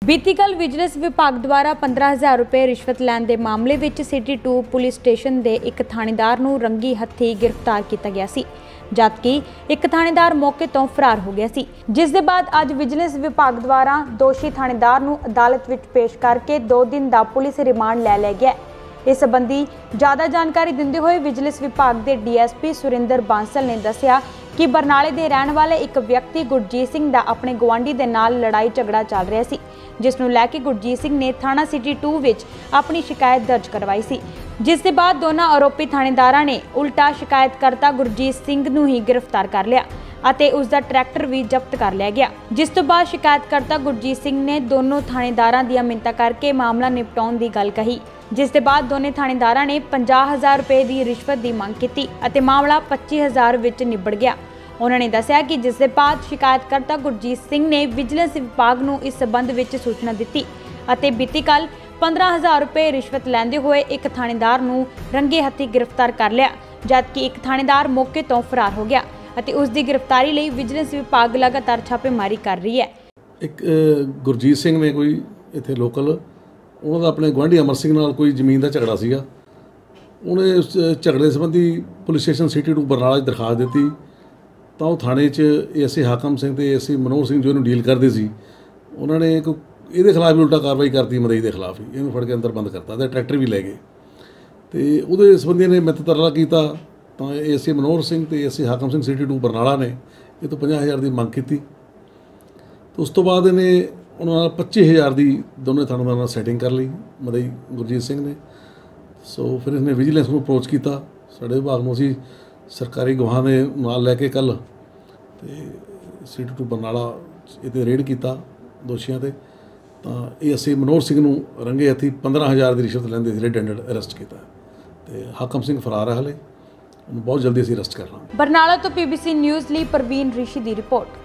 बीती कल विजिलेंस विभाग द्वारा 15,000 रुपए रिश्वत लैण के मामले में सिटी 2 पुलिस स्टेशन के एक थानेदार नूं रंगी हत्थी गिरफ्तार किया गया सी, जबकि एक थानेदार मौके तो फरार हो गया सी। जिस दे बाद अज विजिलेंस विभाग द्वारा दोषी थानेदार नूं अदालत विच पेश करके 2 दिन का पुलिस रिमांड लै लिया गया। इस संबंधी ज़्यादा जानकारी दिंदे हुए विजिलेंस विभाग के DSP सुरिंदर बांसल ने दस्सिया कि बरनाले के रहने वाले एक व्यक्ति गुरजीत सिंह दा अपने गुआंढी दे नाल लड़ाई झगड़ा चल रहा सी, जिसनूं लैके गुरजीत सिंह ने थाना सिटी 2 विच अपनी शिकायत दर्ज करवाई सी। जिस दे बाद दोनों आरोपी थानेदारां ने उल्टा शिकायतकर्ता गुरजीत सिंह नूं ही गिरफ्तार कर लिया ਅਤੇ ਉਸ ਦਾ ट्रैक्टर भी जब्त कर लिया गया। जिस तो बाद शिकायतकर्ता गुरजीत सिंह ने दोनों थानेदारां ਦੀਆਂ मिन्नतां करके मामला निपटाउण ਦੀ ਗੱਲ कही। जिस के बाद दोनों थानेदारां ने 50,000 रुपए की रिश्वत की मांग की ਅਤੇ मामला 25,000 विच निबड़ गया। उन्होंने दस्सिया कि जिस के बाद शिकायतकर्ता गुरजीत सिंह ने विजिलेंस विभाग नूं इस संबंध विच सूचना दी ਅਤੇ बीती कल 15,000 रुपए रिश्वत लैंदे हुए एक थानेदार नूं रंगे हत्थी गिरफ्तार कर लिया, जबकि एक थानेदार मौके तो फरार हो गया ਅਤੇ ਉਸ ਦੀ गिरफ्तारी ਲਈ विजिलेंस विभाग लगातार छापेमारी कर रही है। एक गुरजीत सिंह ने कोई इत्थे लोकल उन्होंने अपने गुआढ़ी अमर सिंह नाल कोई जमीन का झगड़ा सीगा। उन्हें उस झगड़े संबंधी पुलिस स्टेशन सिटी 2 बरनाला दरखास्त दी तो वो थाने ASA हाकम सिंह ते ASA मनोहर सिंह जो इन्हूं डील करते सी, उन्होंने ये खिलाफ भी उल्टा कार्रवाई करती मदई के खिलाफ ही इन्हूं फड़ के अंदर बंद करता ते ट्रैक्टर भी लै गए। तो वो संबंधी ने मित तरला किया तो ASA मनोहर सिंह ते ASA हाकम सिंह सिटी 2 बरनाला ने ये तो 50,000 की मंग की। तो उस तो बाद इन्हें उन्होंने 25,000 की दोनों थानेदारां सैटिंग कर ली मदई गुरजीत सिंह ने। सो फिर इसने विजिलेंस को अप्रोच किया, साढ़े विभाग में असी सरकारी गवाह ने नाल लैके कल सिटी 2 बरनाला ये रेड किया दोषियों से। तो ASA मनोहर सिंह नूं रंगे हत्थी 15,000 की रिश्वत लैंदे रेड हैंडेड अरेस्ट किया। तो हाकम सिंह फरार है, हले बहुत जल्दी असीं अरेस्ट करना। बरनाला तो PBC न्यूज़ ਲਈ प्रवीण ऋषि की रिपोर्ट।